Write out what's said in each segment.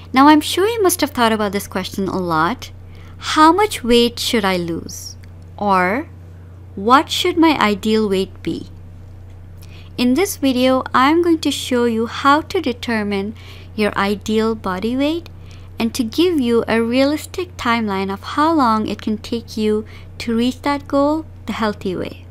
Now I'm sure you must have thought about this question a lot. How much weight should I lose? Or what should my ideal weight be? In this video, I'm going to show you how to determine your ideal body weight and to give you a realistic timeline of how long it can take you to reach that goal the healthy way.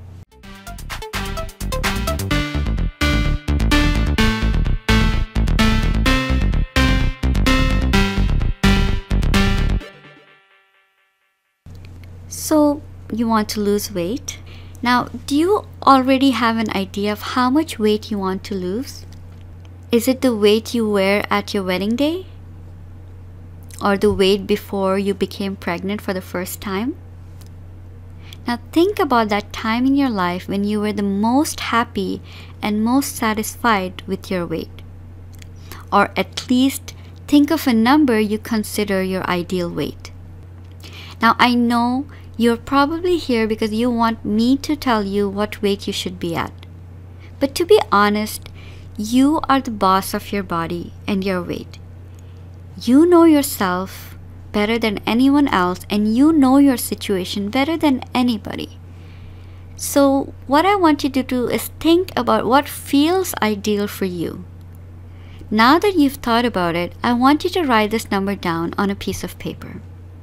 So you want to lose weight? Now, do you already have an idea of how much weight you want to lose? Is it the weight you wear at your wedding day? Or the weight before you became pregnant for the first time? Now think about that time in your life when you were the most happy and most satisfied with your weight. Or at least think of a number you consider your ideal weight. Now I know you're probably here because you want me to tell you what weight you should be at. But to be honest, you are the boss of your body and your weight. You know yourself better than anyone else, and you know your situation better than anybody. So what I want you to do is think about what feels ideal for you. Now that you've thought about it, I want you to write this number down on a piece of paper.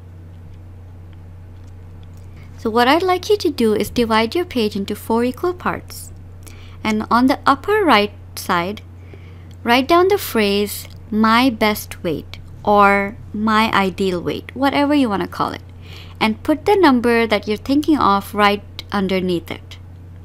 So what I'd like you to do is divide your page into 4 equal parts. And on the upper right side, write down the phrase, my best weight, or my ideal weight, whatever you want to call it. And put the number that you're thinking of right underneath it.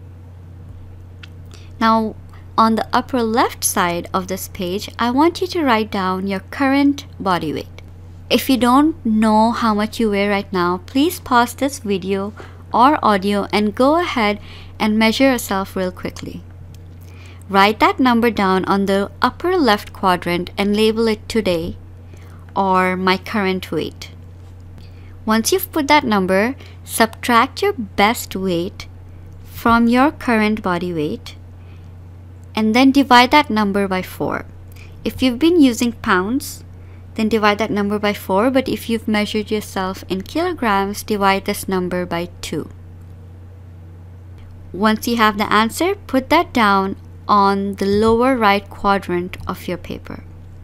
Now, on the upper left side of this page, I want you to write down your current body weight. If you don't know how much you weigh right now, please pause this video or audio and go ahead and measure yourself real quickly. Write that number down on the upper left quadrant and label it today or my current weight. Once you've put that number, subtract your best weight from your current body weight and then divide that number by 4. If you've been using pounds, then divide that number by 4, but if you've measured yourself in kilograms, divide this number by 2. Once you have the answer, put that down on the lower right quadrant of your paper.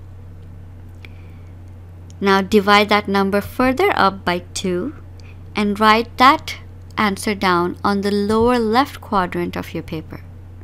Now divide that number further up by 2 and write that answer down on the lower left quadrant of your paper.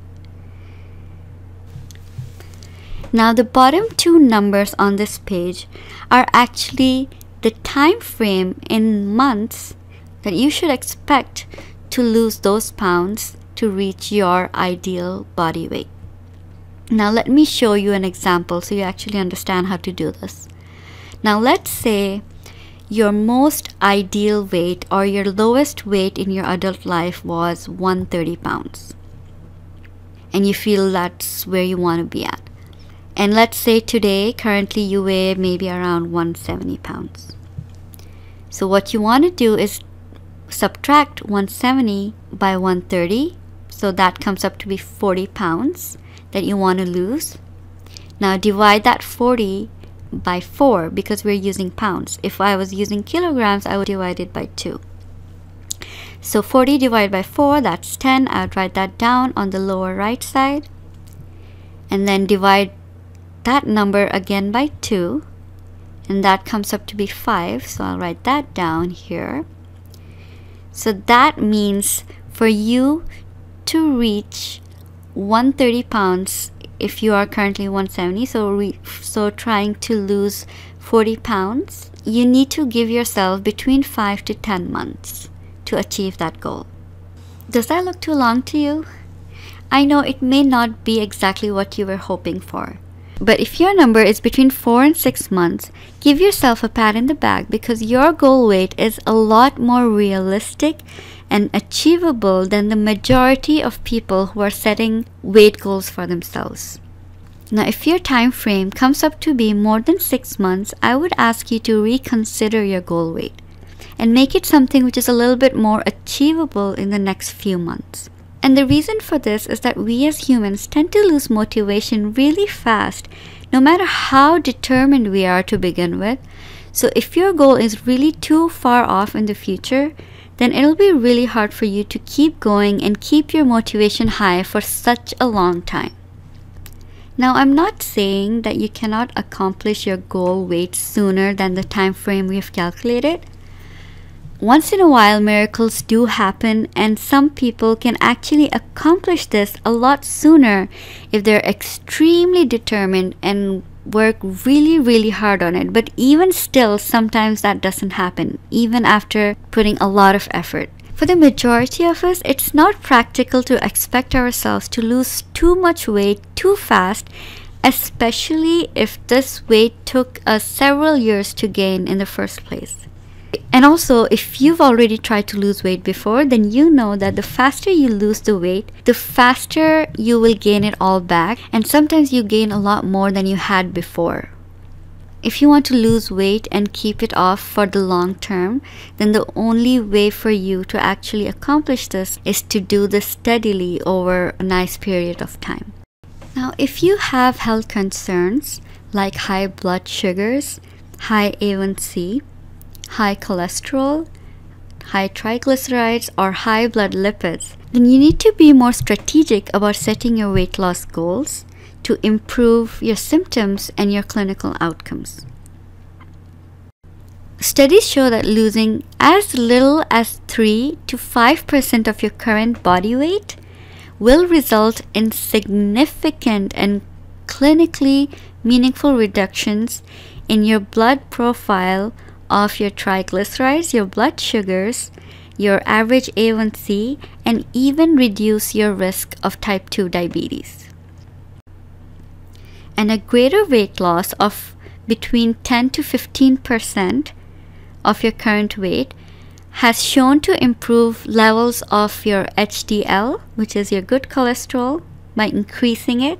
Now the bottom 2 numbers on this page are actually the time frame in months that you should expect to lose those pounds to reach your ideal body weight. Now let me show you an example so you actually understand how to do this. Now let's say your most ideal weight or your lowest weight in your adult life was 130 pounds. And you feel that's where you want to be at. And let's say today, currently you weigh maybe around 170 pounds. So what you want to do is subtract 170 by 130. So that comes up to be 40 pounds that you want to lose. Now divide that 40 by 4 because we're using pounds. If I was using kilograms, I would divide it by 2. So 40 divided by 4, that's 10. I would write that down on the lower right side. And then divide that number again by 2, and that comes up to be 5, so I'll write that down here. So that means for you to reach 130 pounds, if you are currently 170, so trying to lose 40 pounds, you need to give yourself between 5 to 10 months to achieve that goal. Does that look too long to you? I know it may not be exactly what you were hoping for. But if your number is between 4 and 6 months, give yourself a pat in the back because your goal weight is a lot more realistic and achievable than the majority of people who are setting weight goals for themselves. Now, if your time frame comes up to be more than 6 months, I would ask you to reconsider your goal weight and make it something which is a little bit more achievable in the next few months. And the reason for this is that we as humans tend to lose motivation really fast no matter how determined we are to begin with. So if your goal is really too far off in the future, then it'll be really hard for you to keep going and keep your motivation high for such a long time. Now, I'm not saying that you cannot accomplish your goal weight sooner than the time frame we have calculated. Once in a while, miracles do happen, and some people can actually accomplish this a lot sooner if they're extremely determined and work really hard on it. But even still, sometimes that doesn't happen, even after putting a lot of effort. For the majority of us, it's not practical to expect ourselves to lose too much weight too fast, especially if this weight took us several years to gain in the first place. And also, if you've already tried to lose weight before, then you know that the faster you lose the weight, the faster you will gain it all back, and sometimes you gain a lot more than you had before. If you want to lose weight and keep it off for the long term, then the only way for you to actually accomplish this is to do this steadily over a nice period of time. Now, if you have health concerns like high blood sugars, high A1C, high cholesterol, high triglycerides, or high blood lipids, then you need to be more strategic about setting your weight loss goals to improve your symptoms and your clinical outcomes. Studies show that losing as little as 3 to 5% of your current body weight will result in significant and clinically meaningful reductions in your blood profile of your triglycerides, your blood sugars, your average A1C, and even reduce your risk of type 2 diabetes. And a greater weight loss of between 10 to 15% of your current weight has shown to improve levels of your HDL, which is your good cholesterol, by increasing it,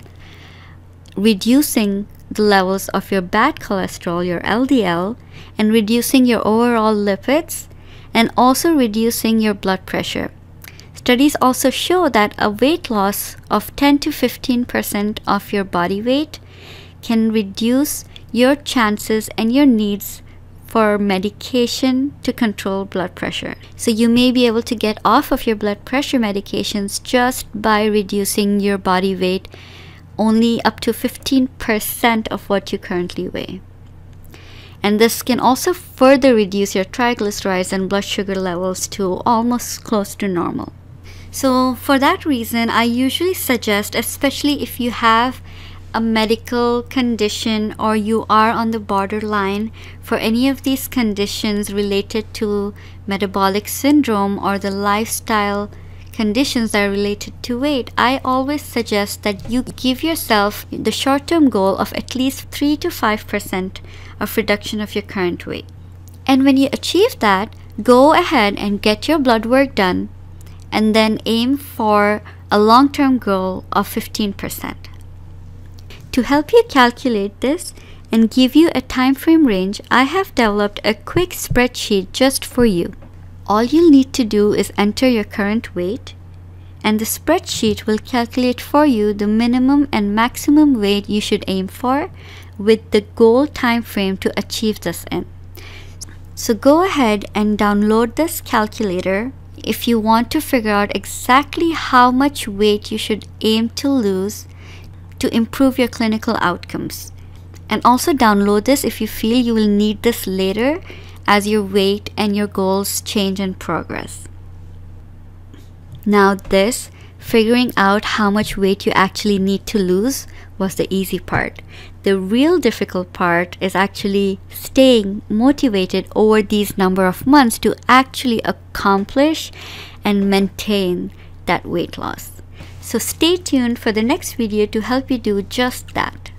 reducing the levels of your bad cholesterol, your LDL, and reducing your overall lipids, and also reducing your blood pressure. Studies also show that a weight loss of 10 to 15% of your body weight can reduce your chances and your needs for medication to control blood pressure. So you may be able to get off of your blood pressure medications just by reducing your body weight only up to 15% of what you currently weigh. And this can also further reduce your triglycerides and blood sugar levels to almost close to normal. So for that reason, I usually suggest, especially if you have a medical condition or you are on the borderline for any of these conditions related to metabolic syndrome or the lifestyle conditions that are related to weight, I always suggest that you give yourself the short-term goal of at least 3 to 5% of reduction of your current weight. And when you achieve that, go ahead and get your blood work done and then aim for a long-term goal of 15%. To help you calculate this and give you a time frame range, I have developed a quick spreadsheet just for you. All you'll need to do is enter your current weight, and the spreadsheet will calculate for you the minimum and maximum weight you should aim for with the goal time frame to achieve this in. So go ahead and download this calculator if you want to figure out exactly how much weight you should aim to lose to improve your clinical outcomes. And also download this if you feel you will need this later as your weight and your goals change and progress. Now this, figuring out how much weight you actually need to lose, was the easy part. The real difficult part is actually staying motivated over these number of months to actually accomplish and maintain that weight loss. So stay tuned for the next video to help you do just that.